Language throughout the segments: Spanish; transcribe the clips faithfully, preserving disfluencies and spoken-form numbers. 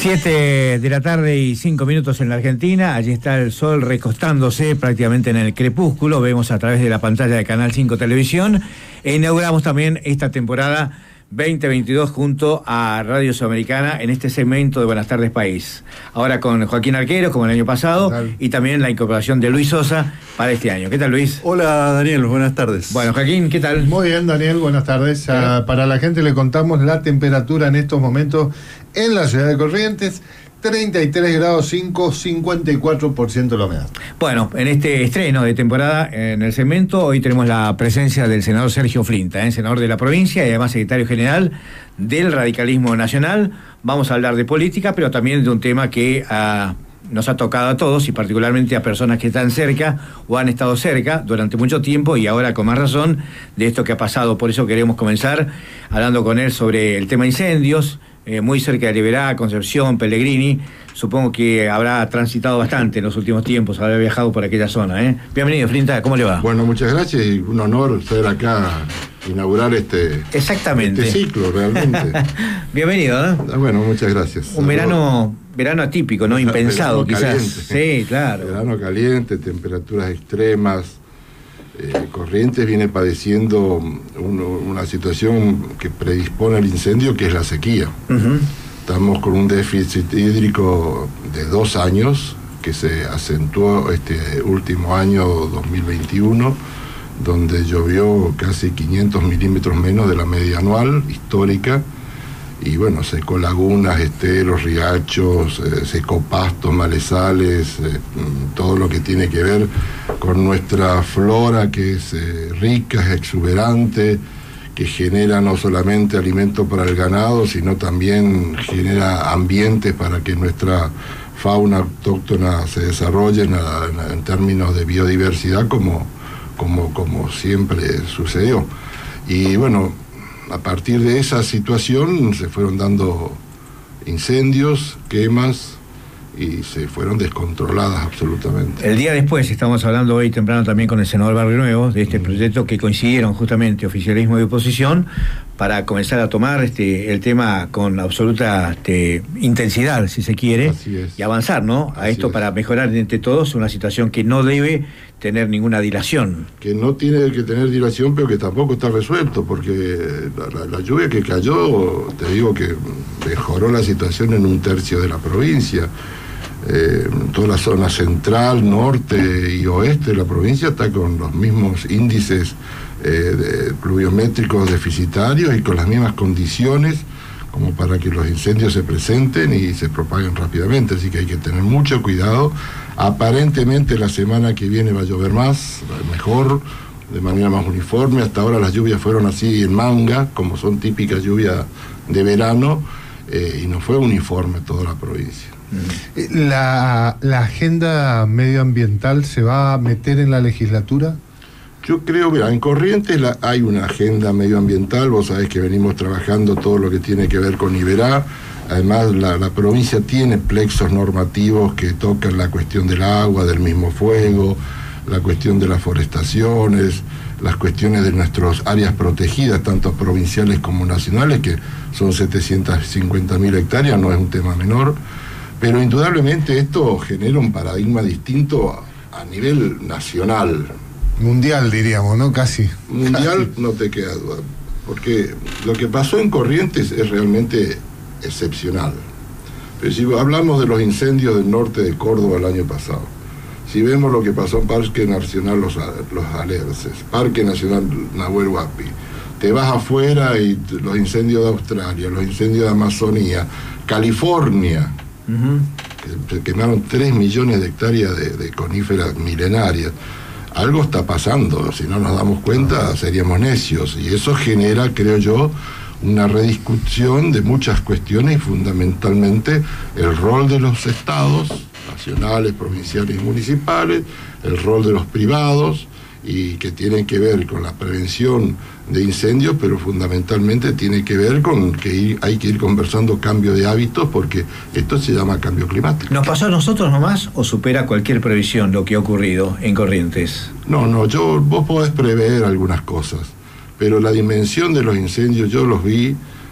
Siete de la tarde y cinco minutos en la Argentina. Allí está el sol recostándose prácticamente en el crepúsculo. Vemos a través de la pantalla de Canal cinco Televisión. E inauguramos también esta temporada veinte veintidós junto a Radio Sudamericana en este segmento de Buenas Tardes País. Ahora con Joaquín Arquero, como el año pasado, y también la incorporación de Luis Sosa para este año. ¿Qué tal, Luis? Hola, Daniel, buenas tardes. Bueno, Joaquín, ¿qué tal? Muy bien, Daniel, buenas tardes. Uh, para la gente le contamos la temperatura en estos momentos en la ciudad de Corrientes. treinta y tres grados cinco, cincuenta y cuatro por ciento la humedad. Bueno, en este estreno de temporada en el segmento, hoy tenemos la presencia del senador Sergio Flinta, ¿eh? senador de la provincia y además secretario general del Radicalismo Nacional. Vamos a hablar de política, pero también de un tema que uh, nos ha tocado a todos y particularmente a personas que están cerca o han estado cerca durante mucho tiempo y ahora con más razón de esto que ha pasado. Por eso queremos comenzar hablando con él sobre el tema incendios, Eh, muy cerca de Liberá, Concepción, Pellegrini. Supongo que habrá transitado bastante en los últimos tiempos, habrá viajado por aquella zona. ¿eh? Bienvenido, Flinta, ¿cómo le va? Bueno, muchas gracias y un honor estar acá, inaugurar este, Exactamente. este ciclo, realmente. Bienvenido, ¿eh? Ah, bueno, muchas gracias. Un verano, verano atípico, ¿no? Impensado, verano quizás. Caliente. Sí, claro. Verano caliente, temperaturas extremas. Eh, Corrientes viene padeciendo un, una situación que predispone al incendio, que es la sequía. Uh-huh. Estamos con un déficit hídrico de dos años, que se acentuó este último año dos mil veintiuno, donde llovió casi quinientos milímetros menos de la media anual histórica, y bueno, secó lagunas, esteros, riachos, eh, secó pastos, malezales, eh, todo lo que tiene que ver con nuestra flora, que es eh, rica, es exuberante, que genera no solamente alimento para el ganado, sino también genera ambientes para que nuestra fauna autóctona se desarrolle en, en, en términos de biodiversidad, como, como, como siempre sucedió. Y bueno, a partir de esa situación se fueron dando incendios, quemas, y se fueron descontroladas absolutamente. El día después, estamos hablando hoy temprano también con el senador Barrio Nuevo, de este mm. proyecto que coincidieron justamente oficialismo y oposición, para comenzar a tomar este el tema con absoluta este, intensidad, si se quiere, y avanzar, ¿no? A Así esto es. Para mejorar entre todos una situación que no debe tener ninguna dilación. Que no tiene que tener dilación, pero que tampoco está resuelto, porque la, la, la lluvia que cayó, te digo que mejoró la situación en un tercio de la provincia. Eh, toda la zona central, norte y oeste de la provincia está con los mismos índices eh, de pluviométricos deficitarios y con las mismas condiciones como para que los incendios se presenten y se propaguen rápidamente, así que hay que tener mucho cuidado. Aparentemente la semana que viene va a llover más, mejor, de manera más uniforme. Hasta ahora las lluvias fueron así en manga, como son típicas lluvias de verano, eh, y no fue uniforme toda la provincia. ¿La, la agenda medioambiental se va a meter en la legislatura? Yo creo, mira, en Corrientes la, hay una agenda medioambiental, vos sabés que venimos trabajando todo lo que tiene que ver con Iberá. Además, la, la provincia tiene plexos normativos que tocan la cuestión del agua, del mismo fuego, la cuestión de las forestaciones, las cuestiones de nuestras áreas protegidas, tanto provinciales como nacionales, que son setecientas cincuenta mil hectáreas, no es un tema menor. Pero indudablemente esto genera un paradigma distinto a, a nivel nacional. Mundial, diríamos, ¿no? Casi. Mundial, no te queda duda. Porque lo que pasó en Corrientes es realmente excepcional. Pero si hablamos de los incendios del norte de Córdoba el año pasado, si vemos lo que pasó en Parque Nacional Los, los Alerces, Parque Nacional Nahuel Huapi, te vas afuera y los incendios de Australia, los incendios de Amazonía, California, uh-huh. que se quemaron tres millones de hectáreas de, de coníferas milenarias. Algo está pasando, si no nos damos cuenta seríamos necios, y eso genera, creo yo, una rediscusión de muchas cuestiones y fundamentalmente el rol de los estados, nacionales, provinciales y municipales, el rol de los privados, y que tienen que ver con la prevención de incendios, pero fundamentalmente tiene que ver con que ir, hay que ir conversando cambio de hábitos, porque esto se llama cambio climático. ¿Nos pasó a nosotros nomás o supera cualquier previsión lo que ha ocurrido en Corrientes? No, no, yo, vos podés prever algunas cosas, pero la dimensión de los incendios yo los vi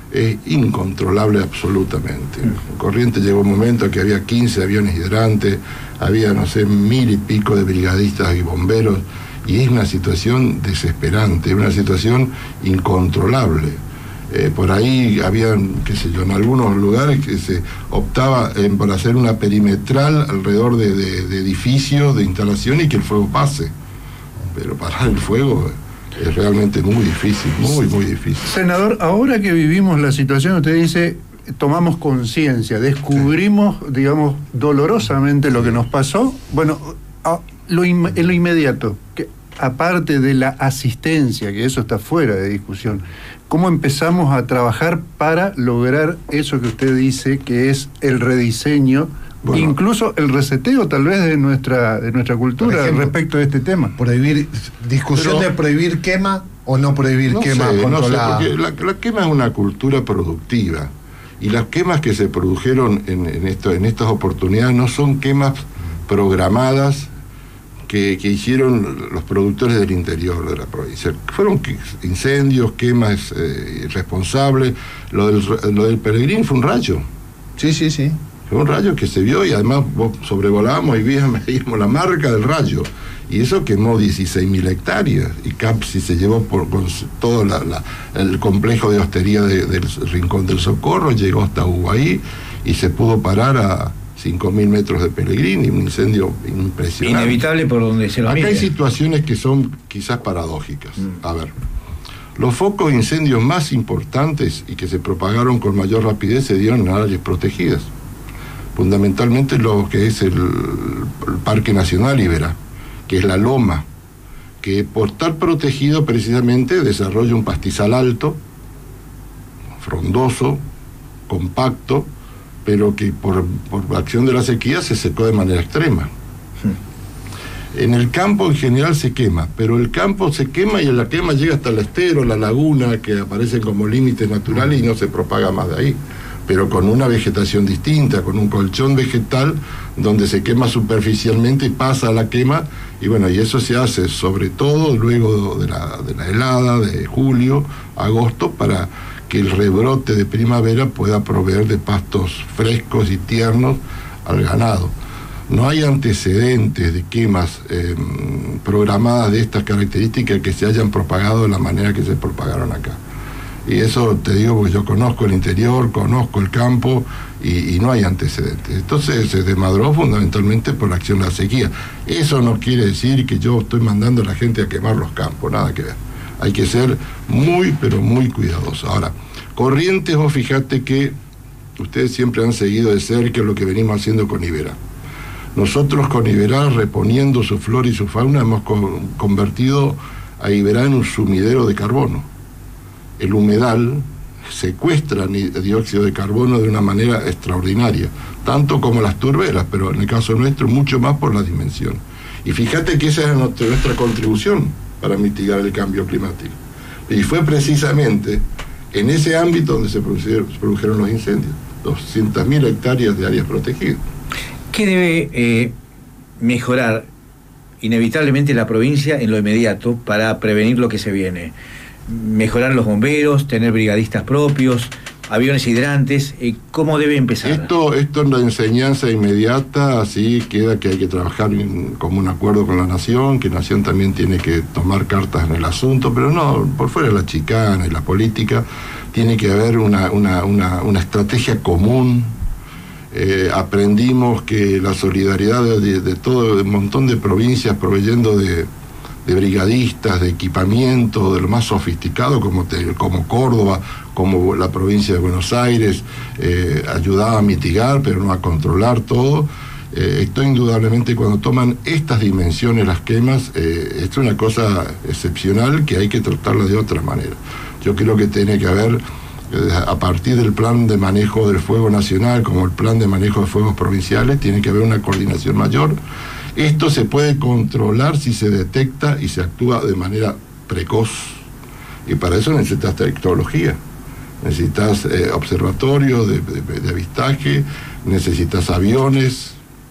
es incontrolable absolutamente. En Corrientes llegó un momento que había quince aviones hidrantes, había, no sé, mil y pico de brigadistas y bomberos, y es una situación desesperante, es una situación incontrolable. Eh, por ahí habían, qué sé yo, en algunos lugares que se optaba eh, por hacer una perimetral alrededor de, de, de edificios, de instalación, y que el fuego pase. Pero parar el fuego es realmente muy difícil, muy, muy difícil. Senador, ahora que vivimos la situación, usted dice, tomamos conciencia, descubrimos, sí. digamos, dolorosamente lo que nos pasó. Bueno, a, lo in, en lo inmediato, que aparte de la asistencia, que eso está fuera de discusión, ¿cómo empezamos a trabajar para lograr eso que usted dice, que es el rediseño, bueno, incluso el reseteo tal vez de nuestra de nuestra cultura ejemplo, respecto a este tema? Prohibir, discusión Pero, de prohibir quema o no prohibir no quema sé, controlada. No sé, porque la, la quema es una cultura productiva, y las quemas que se produjeron en, en, esto, en estas oportunidades no son quemas programadas que, que hicieron los productores del interior de la provincia. Fueron incendios, quemas eh, irresponsables. Lo del, lo del Peregrín fue un rayo. Sí, sí, sí. Fue un rayo que se vio, y además vos sobrevolábamos y veíamos la marca del rayo. Y eso quemó dieciséis mil hectáreas. Y Capsi se llevó por, con todo la, la, el complejo de hostería de, del Rincón del Socorro, llegó hasta Uguaí y se pudo parar a cinco mil metros de Peregrín, y un incendio impresionante. Inevitable por donde se lo mire. Acá hay situaciones que son quizás paradójicas. Mm. A ver, los focos de incendios más importantes y que se propagaron con mayor rapidez se dieron en áreas protegidas. Fundamentalmente lo que es el, el Parque Nacional Iberá, que es la loma, que por estar protegido precisamente desarrolla un pastizal alto, frondoso, compacto, pero que por, por acción de la sequía se secó de manera extrema. Sí. En el campo en general se quema, pero el campo se quema y en la quema llega hasta el estero, la laguna, que aparecen como límites naturales, y no se propaga más de ahí, pero con una vegetación distinta, con un colchón vegetal donde se quema superficialmente y pasa a la quema, y bueno, y eso se hace sobre todo luego de la, de la helada de julio, agosto, para que el rebrote de primavera pueda proveer de pastos frescos y tiernos al ganado. No hay antecedentes de quemas eh, programadas de estas características que se hayan propagado de la manera que se propagaron acá. Y eso te digo porque yo conozco el interior, conozco el campo, y, y no hay antecedentes. Entonces se desmadró fundamentalmente por la acción de la sequía. Eso no quiere decir que yo estoy mandando a la gente a quemar los campos, nada que ver. Hay que ser muy, pero muy cuidadosos. Ahora, Corrientes, vos fijate que ustedes siempre han seguido de cerca lo que venimos haciendo con Iberá. Nosotros con Iberá, reponiendo su flora y su fauna, hemos con, convertido a Iberá en un sumidero de carbono. El humedal secuestra dióxido de carbono de una manera extraordinaria, tanto como las turberas, pero en el caso nuestro mucho más por la dimensión. Y fíjate que esa es nuestra, nuestra contribución para mitigar el cambio climático. Y fue precisamente en ese ámbito donde se produjeron, se produjeron los incendios, doscientas mil hectáreas de áreas protegidas. ¿Qué debe eh, mejorar inevitablemente la provincia en lo inmediato para prevenir lo que se viene? Mejorar los bomberos, tener brigadistas propios, aviones hidrantes, eh, ¿cómo debe empezar? Esto, esto en la enseñanza inmediata, así queda que hay que trabajar en común acuerdo con la Nación, que la Nación también tiene que tomar cartas en el asunto, pero no, por fuera de la chicana y la política, tiene que haber una, una, una, una estrategia común. Eh, aprendimos que la solidaridad de, de todo un montón de provincias proveyendo de, de brigadistas, de equipamiento, de lo más sofisticado, como, te, como Córdoba, como la provincia de Buenos Aires, eh, ayudaba a mitigar, pero no a controlar todo. Eh, esto indudablemente, cuando toman estas dimensiones las quemas, eh, esto es una cosa excepcional que hay que tratarla de otra manera. Yo creo que tiene que haber, a partir del plan de manejo del fuego nacional, como el plan de manejo de fuegos provinciales, tiene que haber una coordinación mayor. Esto se puede controlar si se detecta y se actúa de manera precoz. Y para eso necesitas tecnología, necesitas eh, observatorios de, de, de avistaje, necesitas aviones.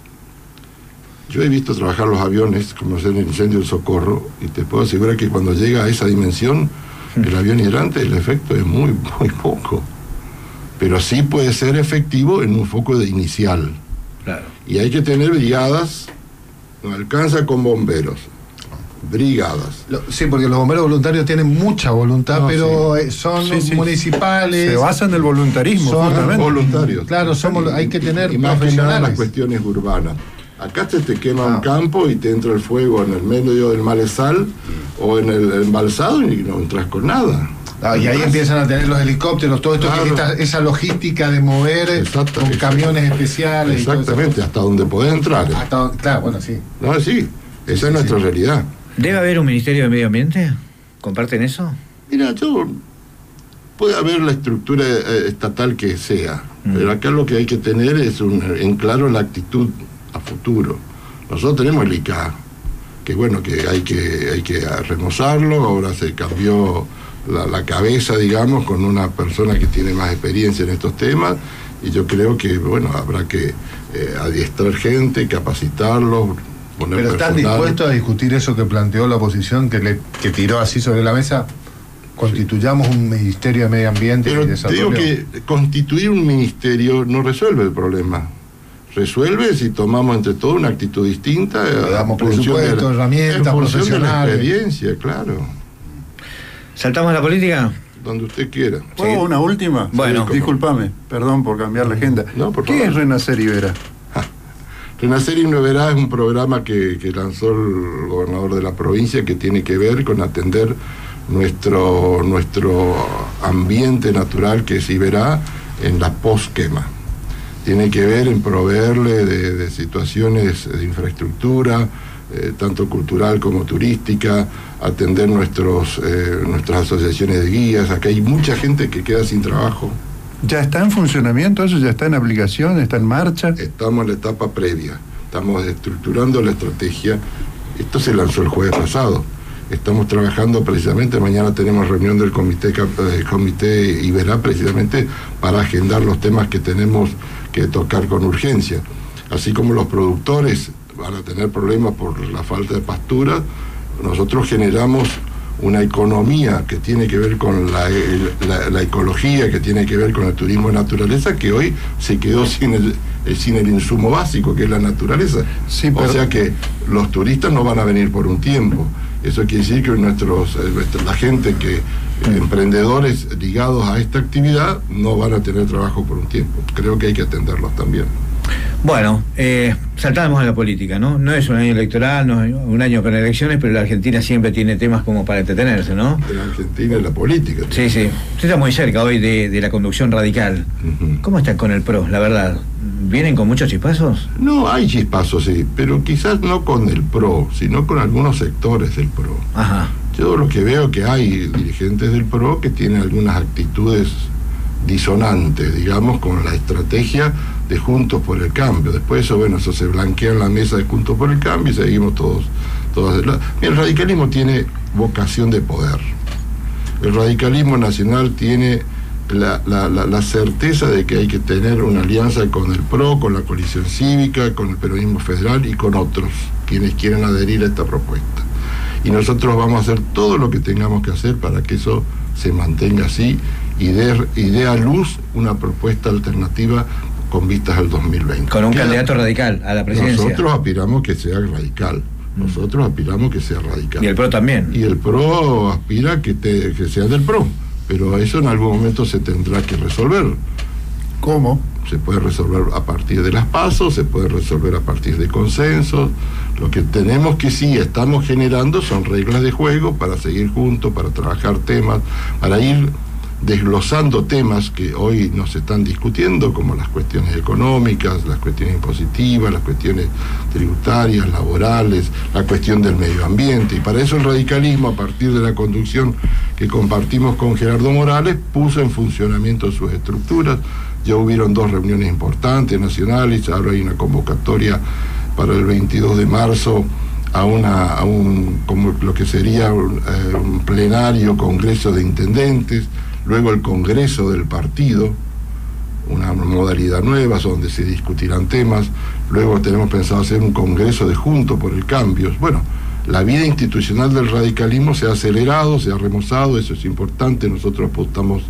Yo he visto trabajar los aviones, como en el incendio del Socorro, y te puedo asegurar que cuando llega a esa dimensión, el avión hidrante, el efecto es muy, muy poco. pero sí puede ser efectivo en un foco de inicial. Claro. Y hay que tener brigadas, no alcanza con bomberos, brigadas. Lo, sí, porque los bomberos voluntarios tienen mucha voluntad, No, pero sí. eh, son Sí, sí. municipales. Se basa en el voluntarismo, Son justamente. Voluntarios. Claro, somos, hay que tener y más que nada las profesionales. cuestiones urbanas. Acá se te quema Ah. un campo y te entra el fuego en el medio del malezal o en el embalsado y no entras con nada. Ah, y ahí empiezan a tener los helicópteros, todo esto, Claro. esta- esa logística de mover Exacto, con exacto. camiones especiales. y todo eso. Exactamente, hasta donde podés entrar. Hasta donde- claro, bueno, sí. No, sí, esa Sí, es nuestra sí. realidad. ¿Debe haber un Ministerio de Medio Ambiente? ¿Comparten eso? Mira, yo puede haber la estructura eh, estatal que sea, Mm. pero acá lo que hay que tener es un, en claro la actitud a futuro. Nosotros tenemos el I C A, que bueno, que hay que hay que remozarlo, ahora se cambió la, la cabeza, digamos, con una persona que tiene más experiencia en estos temas, y yo creo que, bueno, habrá que eh, adiestrar gente, capacitarlos, poner Pero ¿están personal. dispuestos a discutir eso que planteó la oposición, que le que tiró así sobre la mesa? Constituyamos un Ministerio de Medio Ambiente y Pero te Desarrollo. digo que constituir un ministerio no resuelve el problema. Resuelve si tomamos entre todos una actitud distinta. Le damos en función presupuesto, de la- herramientas, en función de la profesionales. experiencia, claro. ¿Saltamos a la política? Donde usted quiera. ¿Puedo Sí. una última? Bueno. Discúlpame, perdón por cambiar la agenda. No, por ¿Qué favor. es Renacer Ibera? Renacer y Verá es un programa que, que lanzó el gobernador de la provincia que tiene que ver con atender nuestro, nuestro ambiente natural que es Iberá en la posquema. Tiene que ver en proveerle de, de situaciones de infraestructura, eh, tanto cultural como turística, atender nuestros, eh, nuestras asociaciones de guías. Acá hay mucha gente que queda sin trabajo. ¿Ya está en funcionamiento eso? ¿Ya está en aplicación? ¿Está en marcha? Estamos en la etapa previa, estamos estructurando la estrategia. Esto se lanzó el jueves pasado. Estamos trabajando precisamente, mañana tenemos reunión del comité, cap- eh, comité Iberá precisamente para agendar los temas que tenemos que tocar con urgencia. Así como los productores van a tener problemas por la falta de pastura, nosotros generamos una economía que tiene que ver con la, el- la, la ecología, que tiene que ver con el turismo de naturaleza, que hoy se quedó sin el, eh, sin el insumo básico, que es la naturaleza. Sí, o pero- sea que los turistas no van a venir por un tiempo. Eso quiere decir que nuestros, eh, nuestra- la gente que, eh, emprendedores ligados a esta actividad, no van a tener trabajo por un tiempo. Creo que hay que atenderlos también. Bueno, eh, saltamos a la política, ¿no? No es un año electoral, no es un año con elecciones, pero la Argentina siempre tiene temas como para entretenerse, ¿no? De la Argentina y la política. Sí, sí. Usted está muy cerca hoy de, de la conducción radical. Ujú. ¿Cómo están con el P R O, la verdad? ¿Vienen con muchos chispazos? No, hay chispazos, sí, pero quizás no con el P R O, sino con algunos sectores del P R O. Ajá. Yo lo que veo que hay dirigentes del P R O que tienen algunas actitudes disonantes, digamos, con la estrategia de Juntos por el Cambio. Después eso, bueno, eso se blanquea en la mesa de Juntos por el Cambio y seguimos todos. todos de la- Mira, el radicalismo tiene vocación de poder. El radicalismo nacional tiene la, la, la, la certeza de que hay que tener una alianza con el P R O, con la coalición cívica, con el peronismo federal y con otros, quienes quieren adherir a esta propuesta. Y nosotros vamos a hacer todo lo que tengamos que hacer para que eso se mantenga así y dé, y dé a luz una propuesta alternativa con vistas al dos mil veinte. Con un Queda- candidato radical a la presidencia. Nosotros aspiramos que sea radical. Nosotros aspiramos que sea radical. Y el P R O también. Y el P R O aspira que, te, que sea del P R O, pero eso en algún momento se tendrá que resolver. ¿Cómo? Se puede resolver a partir de las pasos, se puede resolver a partir de consensos. Lo que tenemos que sí estamos generando son reglas de juego para seguir juntos, para trabajar temas, para ir desglosando temas que hoy nos están discutiendo, como las cuestiones económicas, las cuestiones impositivas, las cuestiones tributarias, laborales, la cuestión del medio ambiente. Y para eso el radicalismo, a partir de la conducción que compartimos con Gerardo Morales, puso en funcionamiento sus estructuras. Ya hubieron dos reuniones importantes nacionales, ahora hay una convocatoria para el veintidós de marzo a una a un como lo que sería un, eh, un plenario congreso de intendentes, luego el congreso del partido, una modalidad nueva donde se discutirán temas, luego tenemos pensado hacer un congreso de Juntos por el Cambio. Bueno, la vida institucional del radicalismo se ha acelerado, se ha remozado, eso es importante, nosotros apostamos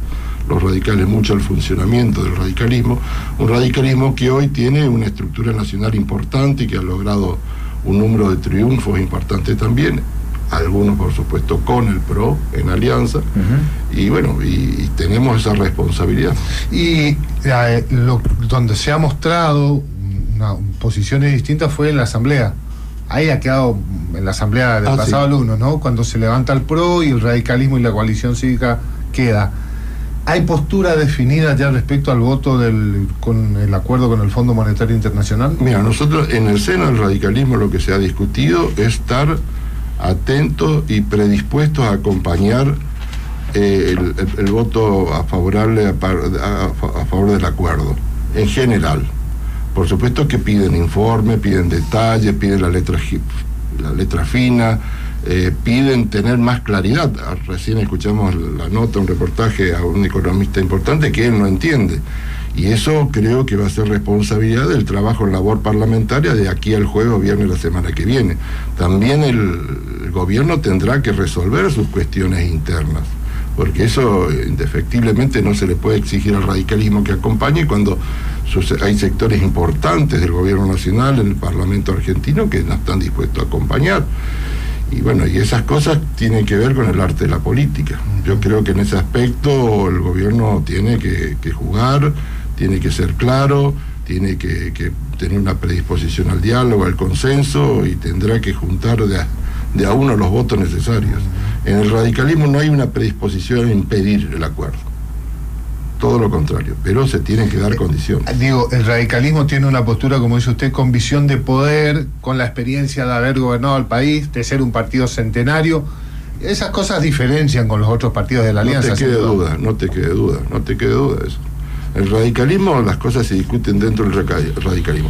los radicales mucho al funcionamiento del radicalismo, un radicalismo que hoy tiene una estructura nacional importante y que ha logrado un número de triunfos importantes también, algunos por supuesto con el P R O en alianza, uh-huh. y bueno, y, y tenemos esa responsabilidad. Y eh, lo, donde se ha mostrado una, posiciones distintas fue en la Asamblea. Ahí ha quedado en la Asamblea del ah, pasado sí. lunes, ¿no? Cuando se levanta el P R O y el radicalismo y la coalición cívica queda. ¿Hay postura definida ya respecto al voto del con el acuerdo con el Fondo Monetario Internacional? Mira, nosotros en el seno del radicalismo lo que se ha discutido es estar atentos y predispuestos a acompañar eh, el, el, el voto a favorable a, a, a favor del acuerdo, en general. Por supuesto que piden informe, piden detalles, piden la letra, la letra fina, eh, piden tener más claridad. Recién escuchamos la nota, un reportaje a un economista importante que él no entiende. Y eso creo que va a ser responsabilidad del trabajo en labor parlamentaria de aquí al jueves o viernes la semana que viene. También el, el gobierno tendrá que resolver sus cuestiones internas, porque eso indefectiblemente no se le puede exigir al radicalismo que acompañe cuando sus, hay sectores importantes del gobierno nacional en el Parlamento argentino que no están dispuestos a acompañar. Y bueno, y esas cosas tienen que ver con el arte de la política. Yo creo que en ese aspecto el gobierno tiene que, que jugar, tiene que ser claro, tiene que, que tener una predisposición al diálogo, al consenso, y tendrá que juntar de a, de a uno los votos necesarios. En el radicalismo no hay una predisposición a impedir el acuerdo, todo lo contrario, pero se tienen que dar condiciones. Digo, el radicalismo tiene una postura, como dice usted, con visión de poder, con la experiencia de haber gobernado el país, de ser un partido centenario. Esas cosas diferencian con los otros partidos de la alianza. No te quede duda, no te quede duda, no te quede duda de eso. El radicalismo, las cosas se discuten dentro del radicalismo.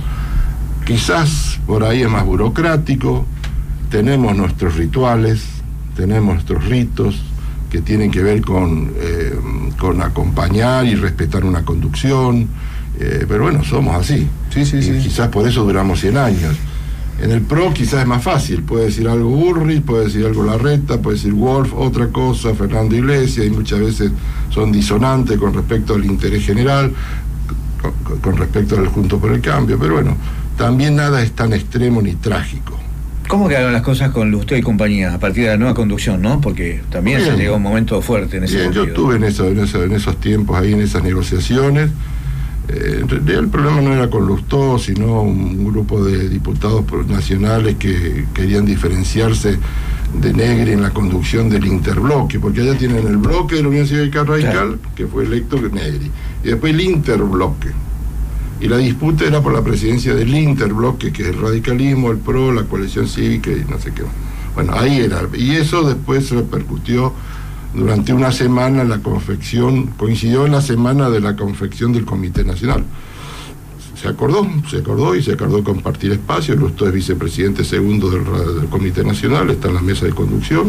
Quizás por ahí es más burocrático, tenemos nuestros rituales, tenemos nuestros ritos que tienen que ver con, eh, con acompañar y respetar una conducción, eh, pero bueno, somos así. Sí, sí, y sí. Quizás por eso duramos cien años. En el P R O quizás es más fácil, puede decir algo Burri, puede decir algo Larreta, puede decir Wolf, otra cosa, Fernando Iglesias, y muchas veces son disonantes con respecto al interés general, con, con respecto al Juntos por el Cambio, pero bueno, también nada es tan extremo ni trágico. ¿Cómo quedaron las cosas con usted y compañía a partir de la nueva conducción, no? Porque también bien, se llegó un momento fuerte en ese bien, sentido. Yo estuve en, eso, en, eso, en esos tiempos ahí, en esas negociaciones. Eh, en realidad el problema no era con Lustó, sino un grupo de diputados nacionales que querían diferenciarse de Negri en la conducción del interbloque, porque allá tienen el bloque de la Unión Cívica Radical, claro, que fue electo Negri, y después el interbloque. Y la disputa era por la presidencia del interbloque, que es el radicalismo, el P R O, la coalición cívica y no sé qué. Bueno, ahí era. Y eso después repercutió durante una semana en la confección, coincidió en la semana de la confección del Comité Nacional. Se acordó, se acordó y se acordó compartir espacio. Lustó es vicepresidente segundo del, del Comité Nacional, está en la mesa de conducción.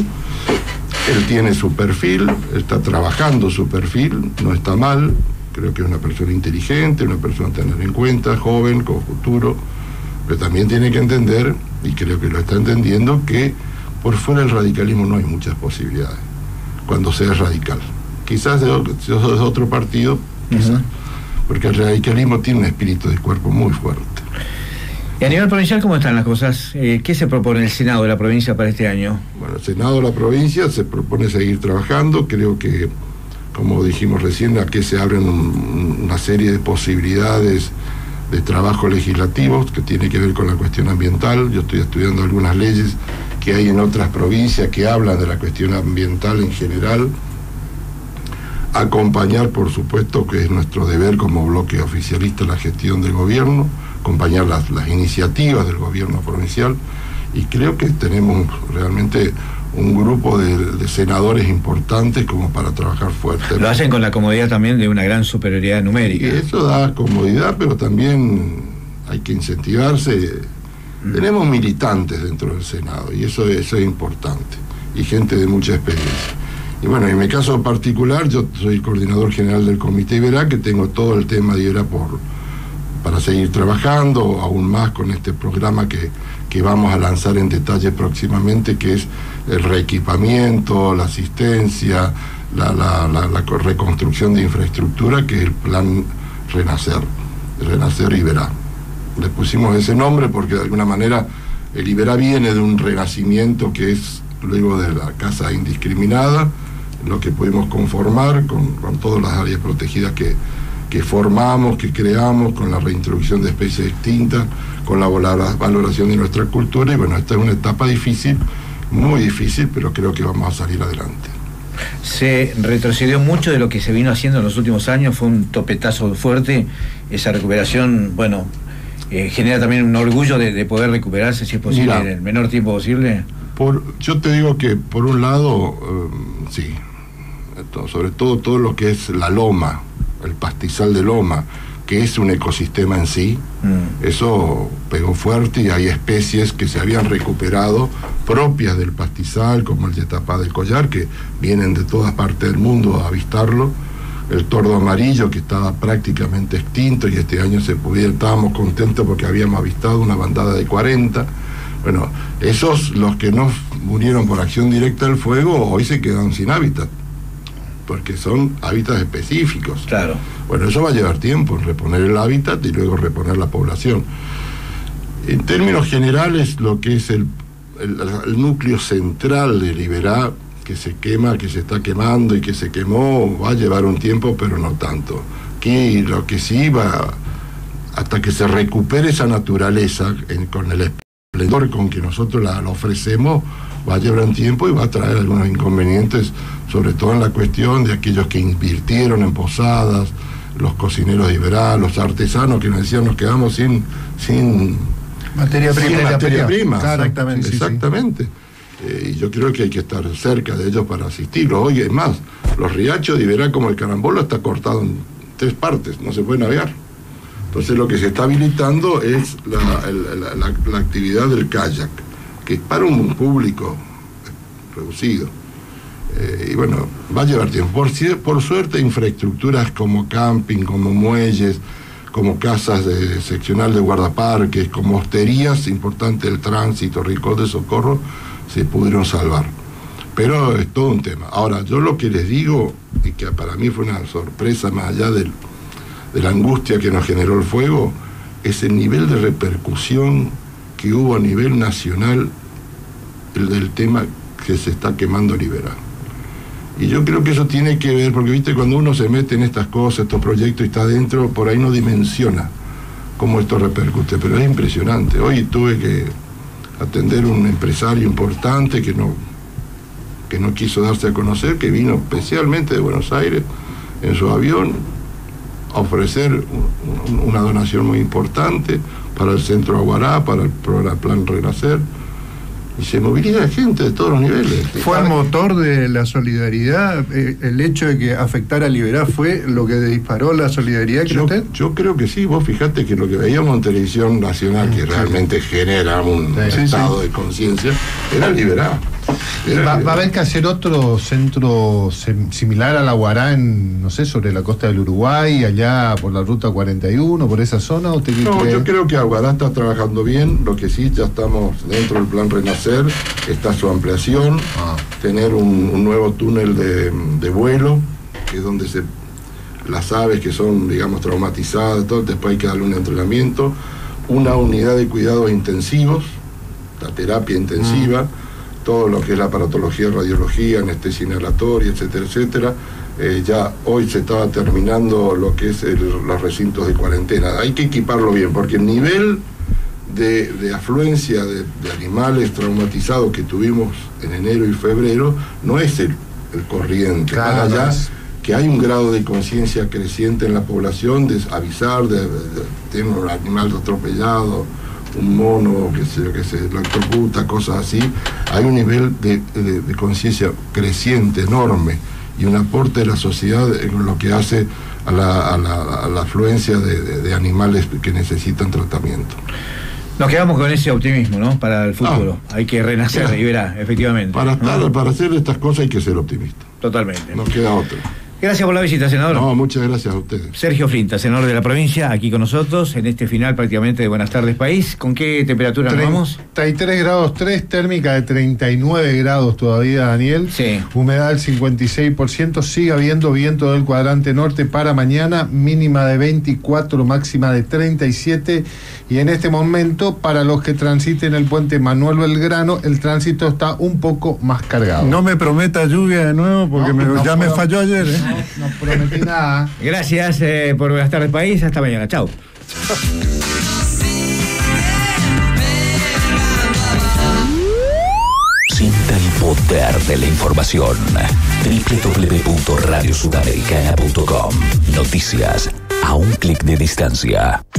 Él tiene su perfil, está trabajando su perfil, no está mal. Creo que es una persona inteligente, una persona a tener en cuenta, joven, con futuro, pero también tiene que entender, y creo que lo está entendiendo, que por fuera del radicalismo no hay muchas posibilidades, cuando sea radical. Quizás de otro, de otro partido, quizás, uh-huh. porque el radicalismo tiene un espíritu de cuerpo muy fuerte. Y a nivel provincial, ¿cómo están las cosas? Eh, ¿Qué se propone el Senado de la provincia para este año? Bueno, el Senado de la provincia se propone seguir trabajando, creo que como dijimos recién, aquí se abren un, una serie de posibilidades de trabajo legislativos que tiene que ver con la cuestión ambiental. Yo estoy estudiando algunas leyes que hay en otras provincias que hablan de la cuestión ambiental en general. Acompañar, por supuesto, que es nuestro deber como bloque oficialista la gestión del gobierno, acompañar las, las iniciativas del gobierno provincial, y creo que tenemos realmente un grupo de, de senadores importantes como para trabajar fuerte. Lo hacen con la comodidad también de una gran superioridad numérica. Y eso da comodidad, pero también hay que incentivarse. Mm. Tenemos militantes dentro del Senado, y eso, eso es importante, y gente de mucha experiencia. Y bueno, en mi caso particular, yo soy coordinador general del Comité Iberá, que tengo todo el tema de Iberá por, para seguir trabajando, aún más con este programa que, que que vamos a lanzar en detalle próximamente, que es el reequipamiento, la asistencia, la, la, la, la reconstrucción de infraestructura, que es el plan Renacer, Renacer Iberá. Le pusimos ese nombre porque de alguna manera el Iberá viene de un renacimiento que es luego de la casa indiscriminada, lo que pudimos conformar con, con todas las áreas protegidas que, que formamos, que creamos, con la reintroducción de especies extintas, con la valoración de nuestra cultura. Y bueno, esta es una etapa difícil, muy difícil, pero creo que vamos a salir adelante. Se retrocedió mucho de lo que se vino haciendo en los últimos años, fue un topetazo fuerte, esa recuperación, bueno, eh, genera también un orgullo de, de poder recuperarse, si es posible, Mira, en el menor tiempo posible. Por, yo te digo que por un lado, eh, sí, sobre todo todo lo que es la loma, el pastizal de loma, que es un ecosistema en sí, mm. eso pegó fuerte y hay especies que se habían recuperado propias del pastizal, como el yetapá del collar, que vienen de todas partes del mundo a avistarlo, el tordo amarillo, que estaba prácticamente extinto, y este año se pudiera, estábamos contentos porque habíamos avistado una bandada de cuarenta. Bueno, esos, los que no murieron por acción directa del fuego, hoy se quedan sin hábitat, porque son hábitats específicos. Claro. Bueno, eso va a llevar tiempo, reponer el hábitat y luego reponer la población. En términos generales, lo que es el, el, el núcleo central del Iberá, que se quema, que se está quemando y que se quemó, va a llevar un tiempo, pero no tanto. Que lo que sí va, hasta que se recupere esa naturaleza, en, con el esplendor con que nosotros la, la ofrecemos, va a llevar un tiempo y va a traer algunos inconvenientes, sobre todo en la cuestión de aquellos que invirtieron en posadas, los cocineros de Iberá, los artesanos que nos decían nos quedamos sin sin materia prima, sin materia prima. Claro, exactamente, exactamente. Sí, sí. Eh, y yo creo que hay que estar cerca de ellos para asistirlos. Oye, es más, los riachos de Iberá, como el Carambola, está cortado en tres partes, no se puede navegar. Entonces lo que se está habilitando es la, la, la, la actividad del kayak, que es para un público reducido. Eh, y bueno, va a llevar tiempo. Por, por suerte, infraestructuras como camping, como muelles, como casas de seccional de guardaparques, como hosterías importantes del tránsito, rincón de socorro, se pudieron salvar. Pero es todo un tema. Ahora, yo lo que les digo, y que para mí fue una sorpresa más allá del, de la angustia que nos generó el fuego, es el nivel de repercusión que hubo a nivel nacional el del tema que se está quemando el Iberá. Y yo creo que eso tiene que ver, porque viste, cuando uno se mete en estas cosas, estos proyectos y está adentro, por ahí no dimensiona cómo esto repercute, pero es impresionante. Hoy tuve que atender a un empresario importante que no, que no quiso darse a conocer, que vino especialmente de Buenos Aires en su avión a ofrecer un, un, una donación muy importante para el Centro Aguará, para el programa Plan Renacer, y se moviliza gente de todos los niveles. ¿Fue el motor de la solidaridad? Eh, ¿El hecho de que afectara a Iberá fue lo que disparó la solidaridad, cree yo, usted? Yo creo que sí. Vos fijate que lo que veíamos en televisión nacional, que realmente genera un sí, estado sí. de conciencia, era el Iberá. Va, va a haber que hacer otro centro sem, similar a la Aguará en, no sé, sobre la costa del Uruguay, allá por la ruta cuarenta y uno, por esa zona. ¿O te no, cree? Yo creo que Aguará está trabajando bien. Lo que sí, ya estamos dentro del plan Renacer, está su ampliación, ah. tener un, un nuevo túnel de, de vuelo, que es donde se las aves que son, digamos, traumatizadas, todo, después hay que darle un entrenamiento, una unidad de cuidados intensivos, la terapia intensiva, mm. todo lo que es la aparatología, radiología, anestesia inhalatoria, etcétera, etcétera. Eh, ya hoy se estaba terminando lo que es el, los recintos de cuarentena. Hay que equiparlo bien, porque el nivel de, de afluencia de, de animales traumatizados que tuvimos en enero y febrero no es el, el corriente. Claro, para allá, es... que hay un grado de conciencia creciente en la población de avisar, de, de, de tener un animal atropellado, un mono que se, que se electrocuta, cosas así. Hay un nivel de, de, de conciencia creciente, enorme, y un aporte de la sociedad en lo que hace a la, a la, a la afluencia de, de, de animales que necesitan tratamiento. Nos quedamos con ese optimismo, ¿no? Para el futuro. Ah, hay que renacer, Iberá, efectivamente. Para, estar, ¿no? para hacer estas cosas hay que ser optimista. Totalmente. No queda otra. Gracias por la visita, senador. No, muchas gracias a ustedes. Sergio Flinta, senador de la provincia, aquí con nosotros, en este final prácticamente de Buenas Tardes País. ¿Con qué temperatura nos vamos? treinta y tres grados tres, térmica de treinta y nueve grados todavía, Daniel. Sí. Humedad del cincuenta y seis por ciento, sigue habiendo viento del cuadrante norte para mañana, mínima de veinticuatro, máxima de treinta y siete. Y en este momento, para los que transiten el puente Manuel Belgrano, el tránsito está un poco más cargado. No me prometa lluvia de nuevo porque No, me- no ya me puedo- falló ayer. ¿eh? No, no prometí nada. Gracias eh, por Buenas Tardes País. Hasta mañana. Chau. Sienta el poder de la información. doble u doble u doble u punto radio sudamericana punto com. Noticias a un clic de distancia.